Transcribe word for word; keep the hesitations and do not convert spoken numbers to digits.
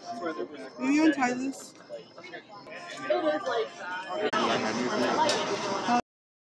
Will you untie this? It is like that.